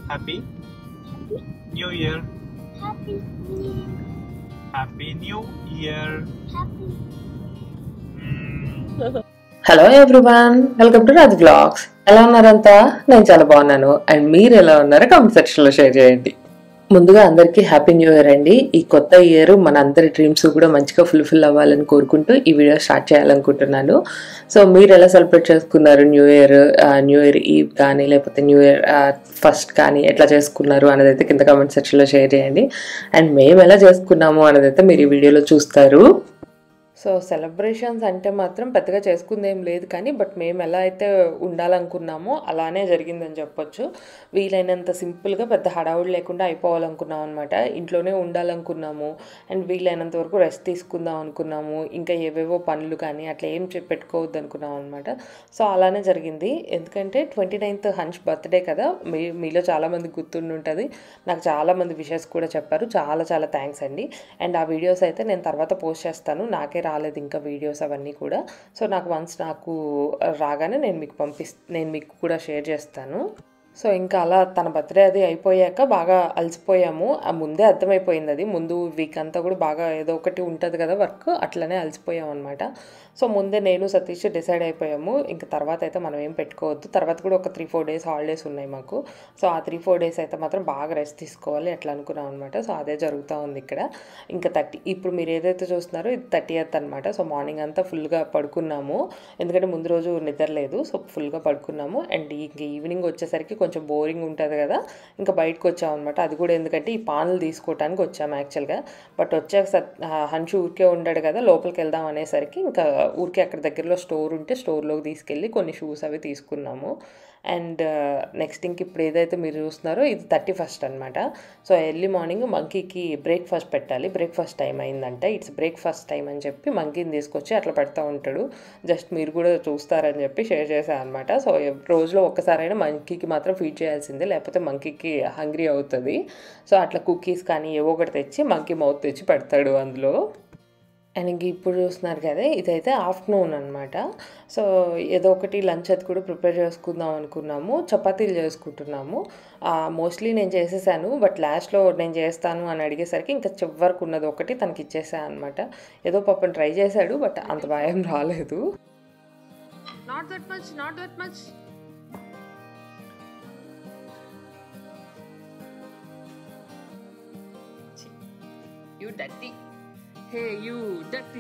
Happy New Year. Happy New Year. Happy New Year. Happy. Hello everyone, welcome to Raj blogs. ఎలా ఉన్నారంతా? నేను చాలా బాగున్నాను. అండ్ మీరు ఎలా ఉన్నారో కామెంట్ సెక్షన్లో షేర్ చేయండి. ముందుగా అందరికీ హ్యాపీ న్యూ ఇయర్ అండి. ఈ కొత్త ఇయర్ మన అందరి డ్రీమ్స్ కూడా మంచిగా ఫుల్ఫిల్ అవ్వాలని కోరుకుంటూ ఈ వీడియో స్టార్ట్ చేయాలనుకుంటున్నాను. సో మీరు ఎలా సెలబ్రేట్ చేసుకున్నారు న్యూ ఇయర్ ఈవ్ కానీ లేకపోతే న్యూ ఇయర్ ఫస్ట్ కానీ ఎట్లా చేసుకున్నారు అనేది అయితే కింద కామెంట్ సెక్షన్లో షేర్ చేయండి. అండ్ మేము ఎలా చేసుకున్నాము అనేది అయితే మీరు ఈ వీడియోలో చూస్తారు. సో సెలబ్రేషన్స్ అంటే మాత్రం పెద్దగా చేసుకుందేం లేదు, కానీ బట్ మేము ఎలా అయితే ఉండాలనుకున్నామో అలానే జరిగిందని చెప్పొచ్చు. వీలైనంత సింపుల్గా పెద్ద హడావుడి లేకుండా అయిపోవాలనుకున్నాం అనమాట. ఇంట్లోనే ఉండాలనుకున్నాము అండ్ వీలైనంత వరకు రెస్ట్ తీసుకుందాం అనుకున్నాము. ఇంకా ఏవేవో పనులు కానీ అట్లా ఏం పెట్టుకోవద్దు అనుకున్నాం అనమాట. సో అలానే జరిగింది. ఎందుకంటే 29th హన్ష్ బర్త్డే కదా, మీలో చాలామంది గుర్తుండి, నాకు చాలామంది విషెస్ కూడా చెప్పారు. చాలా చాలా థ్యాంక్స్ అండి. అండ్ ఆ వీడియోస్ అయితే నేను తర్వాత పోస్ట్ చేస్తాను. నాకే రాలేదు ఇంకా వీడియోస్ అవన్నీ కూడా. సో నాకు రాగానే నేను మీకు కూడా షేర్ చేస్తాను. సో ఇంకా అలా తన బర్త్డే అది అయిపోయాక బాగా అలసిపోయాము. ముందే అర్థమైపోయింది, అది ముందు వీక్ అంతా కూడా బాగా ఏదో ఒకటి ఉంటుంది కదా వర్క్, అట్లనే అలసిపోయాం అనమాట. సో ముందే నేను సతీష్ డిసైడ్ అయిపోయాము, ఇంకా తర్వాత అయితే మనం ఏం పెట్టుకోవద్దు. తర్వాత కూడా ఒక 3-4 డేస్ హాలిడేస్ ఉన్నాయి మాకు. సో ఆ 3-4 డేస్ అయితే మాత్రం బాగా రెస్ట్ తీసుకోవాలి అట్లా అనుకున్నాం అనమాట. సో అదే జరుగుతూ ఉంది ఇక్కడ. ఇంకా ఇప్పుడు మీరు ఏదైతే చూస్తున్నారో ఇది 30th అనమాట. సో మార్నింగ్ అంతా ఫుల్గా పడుకున్నాము, ఎందుకంటే ముందు రోజు నిద్ర లేదు. సో ఫుల్గా పడుకున్నాము. అండ్ ఇంక ఈవినింగ్ వచ్చేసరికి కొంచెం బోరింగ్ ఉంటుంది కదా, ఇంకా బయటకు వచ్చామన్నమాట. అది కూడా ఎందుకంటే ఈ పాన్లు తీసుకోవడానికి వచ్చాము యాక్చువల్గా. బట్ వచ్చాక హన్షు ఊరికే ఉండాడు కదా, లోపలికి వెళ్దాం అనేసరికి ఇంకా ఊరికే అక్కడ దగ్గరలో స్టోర్ ఉంటే స్టోర్లోకి తీసుకెళ్ళి కొన్ని షూస్ అవి తీసుకున్నాము. అండ్ నెక్స్ట్ ఇంక ఇప్పుడు ఏదైతే మీరు చూస్తున్నారో ఇది 31st అనమాట. సో ఎర్లీ మార్నింగ్ మంకీకి బ్రేక్ఫాస్ట్ పెట్టాలి. బ్రేక్ఫాస్ట్ టైం అయిందంటే ఇట్స్ బ్రేక్ఫాస్ట్ టైం అని చెప్పి మంకీని తీసుకొచ్చి అట్లా పెడతా ఉంటాడు. జస్ట్ మీరు కూడా చూస్తారని చెప్పి షేర్ చేశాను అనమాట. సో రోజులో ఒక్కసారైనా మంకీకి మాత్రం ఫీడ్ చేయాల్సిందే, లేకపోతే మంకీకి హంగ్రీ అవుతుంది. సో అట్లా కుకీస్ కానీ ఏవో ఒకటి తెచ్చి మంకీ మౌత్ తెచ్చి పెడతాడు అందులో. అండ్ ఇంక ఇప్పుడు చూస్తున్నారు కదా, ఇదైతే ఆఫ్టర్నూన్ అనమాట. సో ఏదో ఒకటి లంచ్ అది కూడా ప్రిపేర్ చేసుకుందాం అనుకున్నాము. చపాతీలు చేసుకుంటున్నాము. మోస్ట్లీ నేను చేసేసాను, బట్ లాస్ట్లో నేను చేస్తాను అని అడిగేసరికి ఇంకా చివరికి ఉన్నది ఒకటి తనకి ఇచ్చేసాను అనమాట. ఏదో పాపం ట్రై చేశాడు, బట్ అంత భయం రాలేదు. Not that much. You dirty. Hey, you dirty.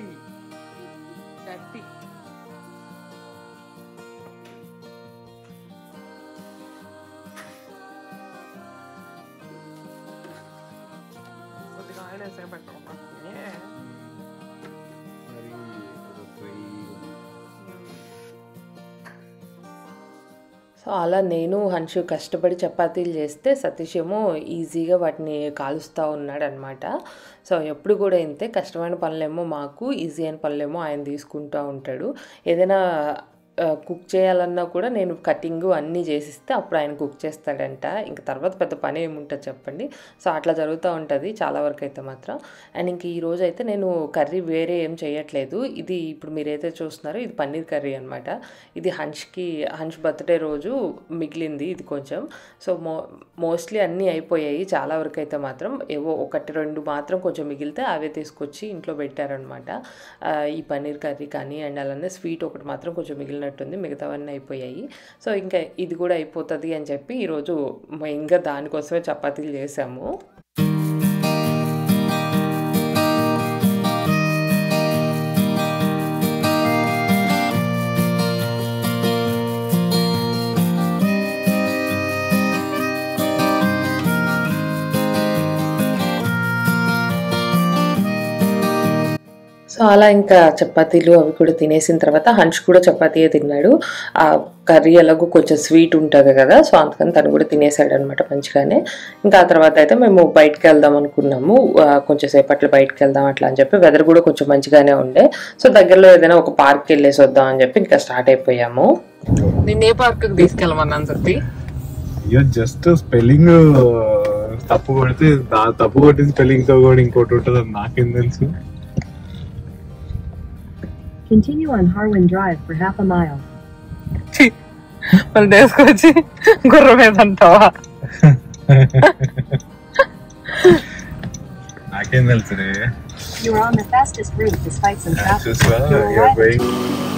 So అలా నేను హన్షు కష్టపడి చపాతీలు చేస్తే సతీష్ ఏమో ఈజీగా వాటిని కాలుస్తూ ఉన్నాడు అనమాట. సో ఎప్పుడు కూడా ఇంతే, కష్టమైన పనులేమో మాకు, ఈజీ అయిన పనులేమో ఆయన తీసుకుంటూ ఉంటాడు. ఏదైనా కుక్ చేయాలన్నా కూడా నేను కటింగ్ అన్నీ చేసిస్తే అప్పుడు ఆయన కుక్ చేస్తాడంట. ఇంక తర్వాత పెద్ద పని ఏముంటుంది చెప్పండి. సో అట్లా జరుగుతూ ఉంటుంది చాలా వరకు అయితే మాత్రం. అండ్ ఇంక ఈరోజు అయితే నేను కర్రీ వేరే ఏం చేయట్లేదు. ఇది ఇప్పుడు మీరు ఏదైతే చూస్తున్నారో ఇది పన్నీర్ కర్రీ అనమాట. ఇది హన్ష్ బర్త్డే రోజు మిగిలింది ఇది కొంచెం. సో మోస్ట్లీ అన్నీ అయిపోయాయి చాలా వరకు అయితే మాత్రం. ఏవో 1-2 మాత్రం కొంచెం మిగిలితే అవే తీసుకొచ్చి ఇంట్లో పెట్టారనమాట. ఈ పన్నీర్ కర్రీ కానీ అండ్ అలానే స్వీట్ ఒకటి మాత్రం కొంచెం మిగిలినట్టుంది, మిగతావన్నీ అయిపోయాయి. సో ఇంకా ఇది కూడా అయిపోతుంది అని చెప్పి ఈరోజు ఇంకా దానికోసమే చపాతీలు చేసాము. సో అలా ఇంకా చపాతీలు అవి కూడా తినేసిన తర్వాత హన్ష్ కూడా చపాతీయే తిన్నాడు. ఆ కర్రీ ఎలాగో కొంచెం స్వీట్ ఉంటుంది కదా, సో అందుకని తను కూడా తినేసాడు అనమాట మంచిగానే. ఇంకా ఆ తర్వాత అయితే మేము బయటకు వెళ్దాం అనుకున్నాము, కొంచెం సేపట్లో బయటకు వెళ్దాం అట్లా అని చెప్పి. వెదర్ కూడా కొంచెం మంచిగానే ఉండే. సో దగ్గరలో ఏదైనా ఒక పార్క్కి వెళ్ళేసి వద్దాం అని చెప్పి ఇంకా స్టార్ట్ అయిపోయాము. నేను ఏ పార్క్కి తీసుకెళ్ళమన్నాను సత్తి? జస్ట్ స్పెల్లింగ్ తప్పు కొడితే తప్పు కొట్టిన స్పెల్లింగ్ తో కూడా ఇంకోటి ఉంటుంది, అది నాకేం తెలుసు. Continue on Harwin Drive for half a mile. వాళ్ళు తీసుకొచ్చి గుర్రం మీద అంటావా? నాకేం తెలుసు రే. You are on the fastest route despite some traffic. చూసా You you're arrive going.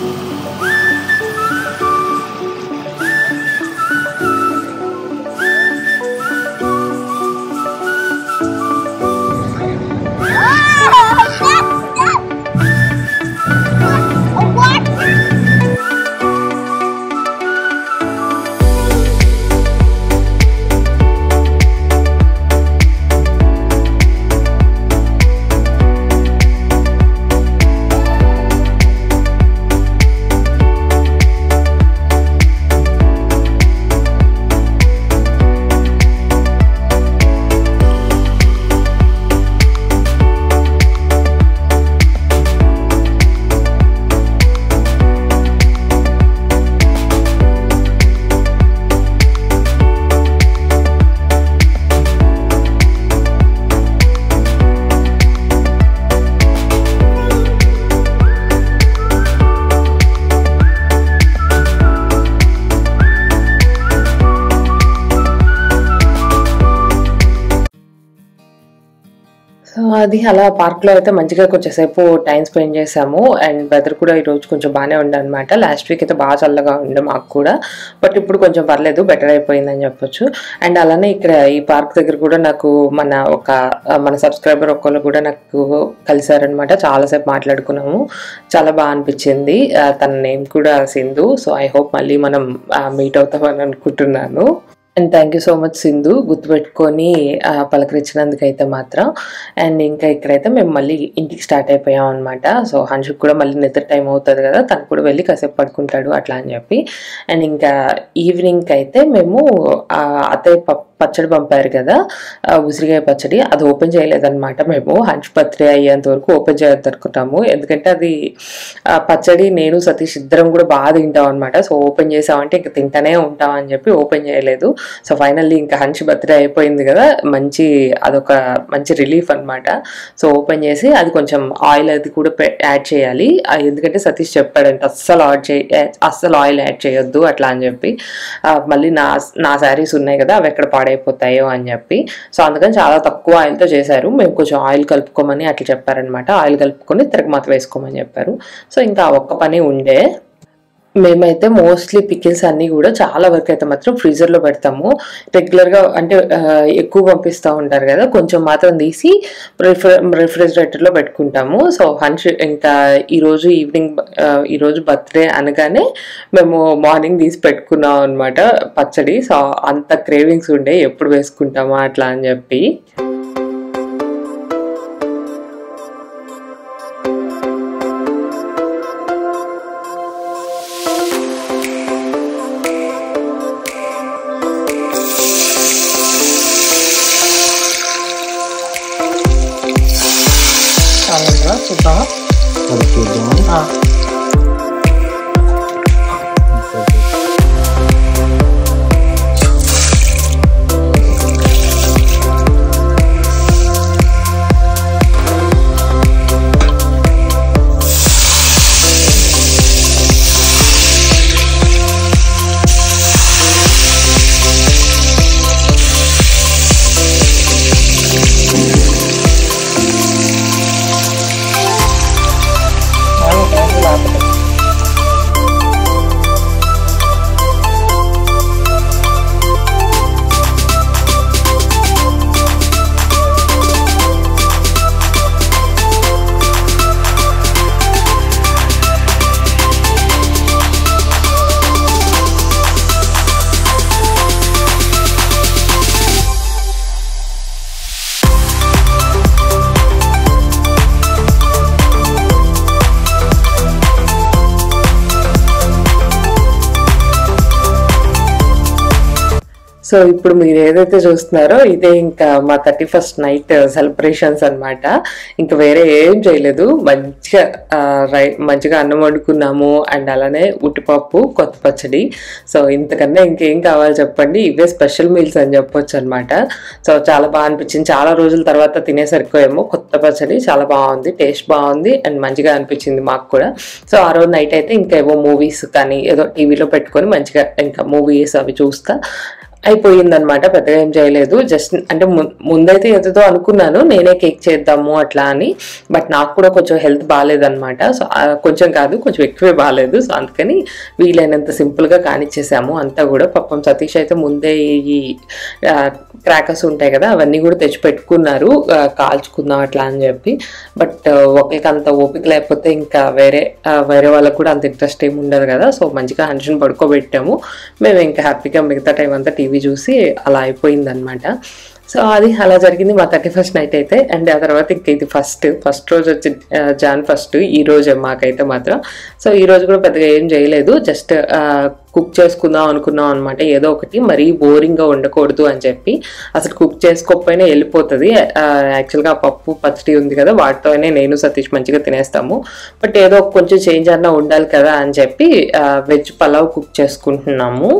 So అది అలా పార్క్లో అయితే మంచిగా కొంచెంసేపు టైం స్పెండ్ చేసాము. అండ్ వెదర్ కూడా ఈరోజు కొంచెం బాగానే ఉండే అనమాట. లాస్ట్ వీక్ అయితే బాగా చల్లగా ఉండే మాకు కూడా, బట్ ఇప్పుడు కొంచెం పర్లేదు, బెటర్ అయిపోయిందని చెప్పొచ్చు. అండ్ అలానే ఇక్కడ ఈ పార్క్ దగ్గర కూడా నాకు మన సబ్స్క్రైబర్ ఒక్కళ్ళు కూడా నాకు కలిసారనమాట. చాలాసేపు మాట్లాడుకున్నాము, చాలా బాగా అనిపించింది. తన నేమ్ కూడా సింధు. సో ఐ హోప్ మళ్ళీ మనం మీట్ అవుతామని అనుకుంటున్నాను. And thank you so much Sindhu, గుర్తుపెట్టుకొని పలకరించినందుకైతే మాత్రం. అండ్ ఇంకా ఇక్కడైతే మేము మళ్ళీ ఇంటికి స్టార్ట్ అయిపోయాం అనమాట. సో హన్షుక్ కూడా మళ్ళీ నిద్ర టైం అవుతుంది కదా, తను కూడా వెళ్ళి కాసేపు పడుకుంటాడు అట్లా అని చెప్పి. అండ్ ఇంకా ఈవినింగ్కి అయితే మేము అత్తయ్య పచ్చడి పంపారు కదా, ఉసిరికాయ పచ్చడి, అది ఓపెన్ చేయలేదన్నమాట. మేము హంచ్ బర్త్డే అయ్యేంత వరకు ఓపెన్ చేయొద్దనుకుంటాము, ఎందుకంటే అది పచ్చడి నేను సతీష్ ఇద్దరం కూడా బాగా తింటాం అనమాట. సో ఓపెన్ చేసామంటే ఇంకా తింటానే ఉంటాం అని చెప్పి ఓపెన్ చేయలేదు. సో ఫైనల్లీ ఇంకా హంచ్ బర్త్డే అయిపోయింది కదా, అదొక మంచి రిలీఫ్ అనమాట. సో ఓపెన్ చేసి అది కొంచెం ఆయిల్ అది కూడా యాడ్ చేయాలి, ఎందుకంటే సతీష్ చెప్పాడంటే అస్సలు ఆయిల్ యాడ్ చేయొద్దు అట్లా అని చెప్పి. మళ్ళీ నా శారీస్ ఉన్నాయి కదా, అవి ఎక్కడ అయిపోతాయో అని చెప్పి. సో అందుకని చాలా తక్కువ ఆయిల్తో చేశారు. మేము కొంచెం ఆయిల్ కలుపుకోమని అట్లా చెప్పారనమాట. ఆయిల్ కలుపుకొని తిరగమాత వేసుకోమని చెప్పారు. సో ఇంకా ఒక్క పని ఉండే. మేమైతే మోస్ట్లీ పికిల్స్ అన్నీ కూడా చాలా వరకు అయితే మాత్రం ఫ్రీజర్లో పెడతాము. రెగ్యులర్గా అంటే ఎక్కువ పంపిస్తూ ఉంటారు కదా, కొంచెం మాత్రం తీసి రిఫ్రిజిరేటర్లో పెట్టుకుంటాము. సో హన్ష్ ఇంకా ఈరోజు బర్త్డే అనగానే మేము మార్నింగ్ తీసి పెట్టుకున్నాం అనమాట పచ్చడి. సో అంత క్రేవింగ్స్ ఉండే ఎప్పుడు వేసుకుంటామా అట్లా అని చెప్పి. చూద్దాం. సో ఇప్పుడు మీరు ఏదైతే చూస్తున్నారో ఇదే ఇంకా మా 31st నైట్ సెలబ్రేషన్స్ అనమాట. ఇంకా వేరే ఏం చేయలేదు, మంచిగా అన్నం వండుకున్నాము. అండ్ అలానే ఉట్టిపప్పు, కొత్త పచ్చడి. సో ఇంతకన్నా ఇంకేం కావాలి చెప్పండి, ఇవే స్పెషల్ మీల్స్ అని చెప్పొచ్చు అనమాట. సో చాలా బాగా అనిపించింది. చాలా రోజుల తర్వాత తినేసరికి ఏమో కొత్త పచ్చడి చాలా బాగుంది, టేస్ట్ బాగుంది అండ్ మంచిగా అనిపించింది మాకు కూడా. సో ఆ రోజు నైట్ అయితే ఇంకా ఏవో మూవీస్ కానీ ఏదో టీవీలో పెట్టుకొని మంచిగా ఇంకా మూవీస్ అవి చూస్తా అయిపోయిందనమాట. పెద్దగా ఏం చేయలేదు. జస్ట్ అంటే ముందైతే ఏదో అనుకున్నాను నేనే కేక్ చేద్దాము అట్లా అని. బట్ నాకు కూడా కొంచెం హెల్త్ బాగాలేదనమాట. సో కొంచెం కాదు, కొంచెం ఎక్కువే బాగాలేదు. సో అందుకని వీలైనంత సింపుల్గా కానిచ్చేసాము అంతా కూడా. పాపం సతీష్ అయితే ముందే ఈ క్రాకర్స్ ఉంటాయి కదా అవన్నీ కూడా తెచ్చి పెట్టుకున్నారు, కాల్చుకుందాం అట్లా అని చెప్పి. బట్ ఒకరికి అంత ఓపిక లేకపోతే ఇంకా వేరే వాళ్ళకు కూడా అంత ఇంట్రెస్ట్ ఏమి ఉండదు కదా. సో మంచిగా హన్షన్ పడుకోబెట్టాము. మేము ఇంకా హ్యాపీగా మిగతా టైం అంతా టీవీ చూసి అలా అయిపోయిందనమాట. సో అది అలా జరిగింది మా 31st నైట్ అయితే. అండ్ ఆ తర్వాత ఇంకా ఇది ఫస్ట్ రోజు వచ్చి Jan 1 ఈ రోజే మాకైతే మాత్రం. సో ఈ రోజు కూడా పెద్దగా ఏం చేయలేదు, జస్ట్ కుక్ చేసుకుందాం అనుకున్నాం అనమాట. ఏదో ఒకటి మరీ బోరింగ్గా ఉండకూడదు అని చెప్పి. అసలు కుక్ చేసుకోకపోయినా వెళ్ళిపోతుంది. యాక్చువల్గా పప్పు పచ్చడి ఉంది కదా, వాటితోనే నేను సతీష్ మంచిగా తినేస్తాము. బట్ ఏదో కొంచెం చేంజ్ అన్నా ఉండాలి కదా అని చెప్పి వెజ్ పలావ్ కుక్ చేసుకుంటున్నాము.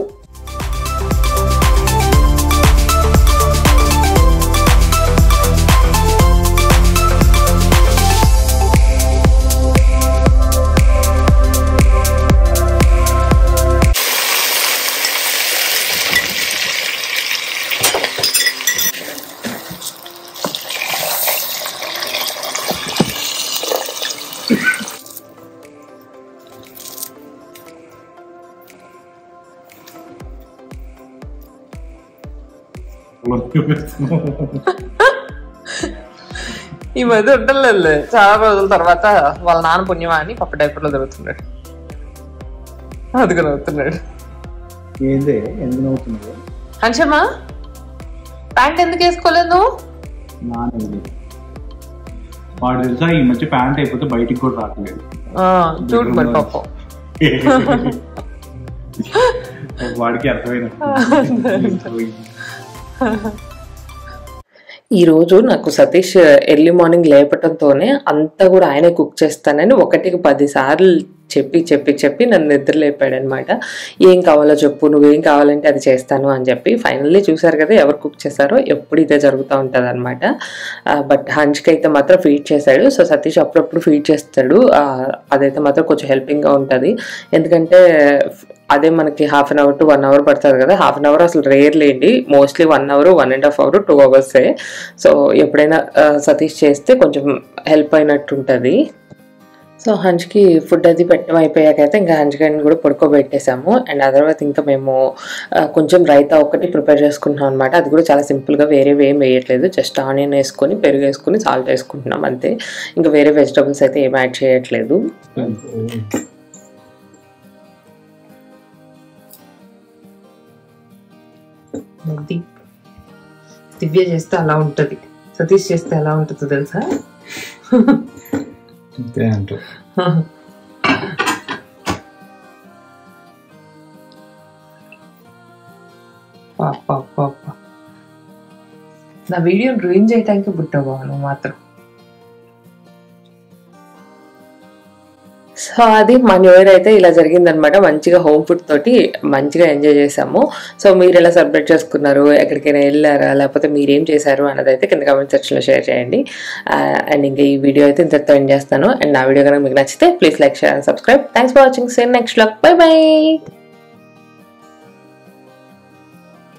ఈ మధ్య ఉండలేదు, చాలా రోజుల తర్వాత వాళ్ళ నాన్న పుణ్యమా అని పప్పు డైపర్లో తిరుగుతున్నాడు. అదిగా నవ్వుతున్నాడు. హన్షమ్మా ప్యాంట్ ఎందుకు వేసుకోలేదు? వాడు తెలుసా ఈ మధ్య ప్యాంట్ అయిపోతే బయటికి కూడా రావట్లేదు. చూడు మరి పాపం వాడికి అర్థమైన. ఈ రోజు నాకు సతీష్ ఎర్లీ మార్నింగ్ లేపటంతోనే అంతా కూడా ఆయనే కుక్ చేస్తానని 1కి 10 సార్లు చెప్పి నన్ను నిద్ర లేపాడు అనమాట. ఏం కావాలో చెప్పు, నువ్వేం కావాలంటే అది చేస్తాను అని చెప్పి. ఫైనల్లీ చూసారు కదా ఎవరు కుక్ చేశారో. ఎప్పుడు ఇదే జరుగుతూ ఉంటుంది అనమాట. బట్ హన్ష్కి అయితే మాత్రం ఫీడ్ చేశాడు. సో సతీష్ అప్పుడప్పుడు ఫీడ్ చేస్తాడు. అదైతే మాత్రం కొంచెం హెల్పింగ్గా ఉంటుంది. ఎందుకంటే అదే మనకి 1/2 అవర్ to 1 అవర్ పడుతుంది కదా. 1/2 అవర్ అసలు రేర్ లేండి, మోస్ట్లీ 1 అవర్ 1.5 అవర్ 2 అవర్సే. సో ఎప్పుడైనా సతీష్ చేస్తే కొంచెం హెల్ప్ అయినట్టు ఉంటుంది. సో హన్ష్కి ఫుడ్ అది పెట్టడం అయిపోయాకైతే ఇంకా హన్ష్గాడిని కూడా పడుకోబెట్టేసాము. అండ్ ఆ తర్వాత ఇంకా మేము కొంచెం రైతా ఒకటి ప్రిపేర్ చేసుకుంటున్నాం అనమాట. అది కూడా చాలా సింపుల్గా, వేరేవి ఏం వేయట్లేదు. జస్ట్ ఆనియన్ వేసుకొని పెరుగు వేసుకొని సాల్ట్ వేసుకుంటున్నాం అంతే. ఇంకా వేరే వెజిటబుల్స్ అయితే ఏం యాడ్ చేయట్లేదు. దివ్య చేస్తే అలా ఉంటుంది, సతీష్ చేస్తే ఎలా ఉంటుందో తెలుసా? నా వీడియో డ్రాయింగ్ చేయడానికి పుట్టావా నువ్వు మాత్రం. సో అది మా న్యూ ఇయర్ అయితే ఇలా జరిగిందనమాట. మంచిగా హోమ్ ఫుడ్ తోటి మంచిగా ఎంజాయ్ చేసాము. సో మీరు ఎలా సెలబ్రేట్ చేసుకున్నారు, ఎక్కడికైనా వెళ్ళారా, లేకపోతే మీరేం చేశారు అన్నది అయితే కింద కామెంట్ సెక్షన్లో షేర్ చేయండి. అండ్ ఇంకా ఈ వీడియో అయితే ఇంతటితో ఎండ్ చేస్తాను. అండ్ నా వీడియో కనుక మీకు నచ్చితే please like, share and subscribe. Thanks for watching. See you next vlog. Bye by.